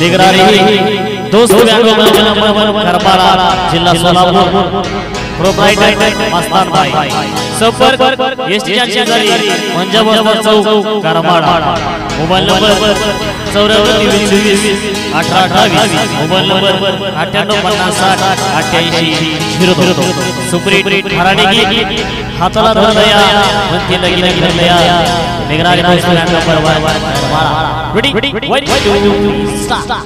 निगरानी दोस्त करपाड़ा जिला सोलापुर प्रोप्राइटर मस्तान भाई संपर्क एसटी शेजारी पंजाब चौक करपाड़ा mobile number 94 mobile number 9850608802 Supreet हराणेगी हाताला धरलया म्हणते लगीन केलया निगरानी दोस्त नंबर 1 रेडी 1 2 स्टार्ट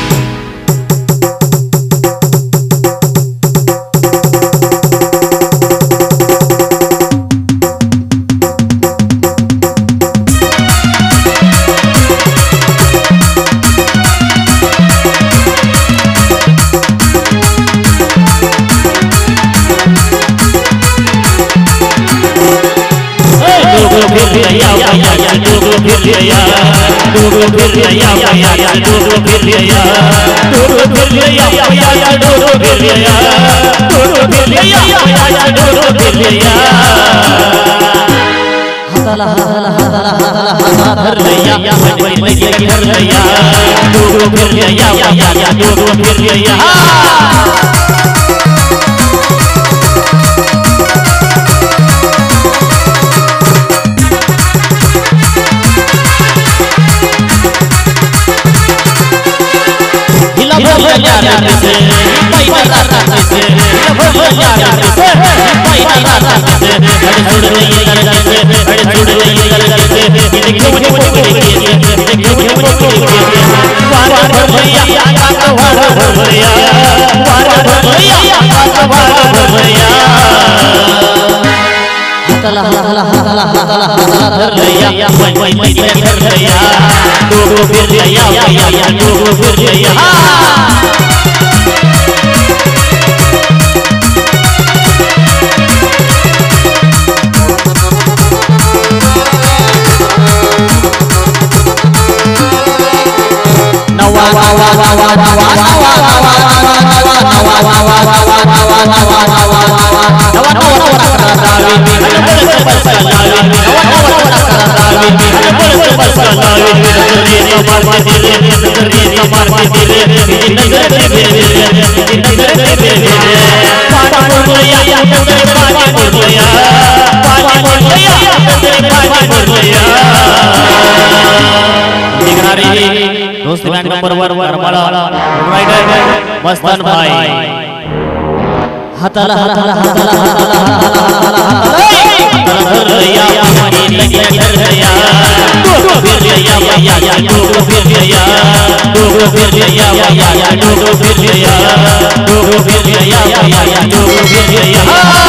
दोस्त नंबर 1 करपाड़ा राइडर मस्तान भाई हाताला धरलया